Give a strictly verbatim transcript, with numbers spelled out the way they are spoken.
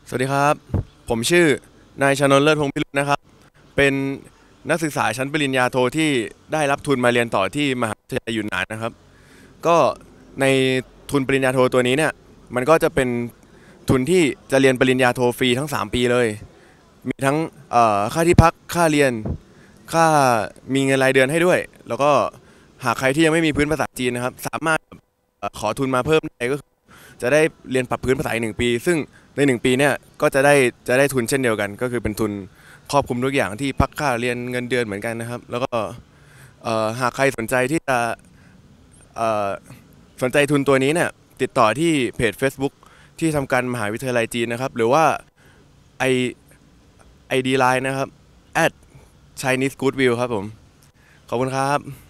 สวัสดีครับผมชื่อนายชนนท์เลิศพงษ์พิรุจน์นะครับเป็นนักศึกษาชั้นปริญญาโทที่ได้รับทุนมาเรียนต่อที่มหาวิทยาลัยยูนนานนะครับก็ในทุนปริญญาโทตัวนี้เนี่ยมันก็จะเป็นทุนที่จะเรียนปริญญาโทฟรีทั้งสามปีเลยมีทั้งค่าที่พักค่าเรียนค่ามีเงินรายเดือนให้ด้วยแล้วก็หากใครที่ยังไม่มีพื้นภาษาจีนนะครับสามารถขอทุนมาเพิ่มได้ก็จะได้เรียนปรับพื้นภาษาอีกหนึ่งปีซึ่งในหนึ่งปีเนี่ยก็จะได้จะได้ทุนเช่นเดียวกันก็คือเป็นทุนครอบคลุมทุกอย่างที่พักค่าเรียนเงินเดือนเหมือนกันนะครับแล้วก็หากใครสนใจที่จะสนใจทุนตัวนี้เนี่ยติดต่อที่เพจ Facebook ที่ทำการมหาวิทยาลัยจีนนะครับหรือว่าไอไอดีไลน์นะครับ at Chinese Goodwill ครับผมขอบคุณครับ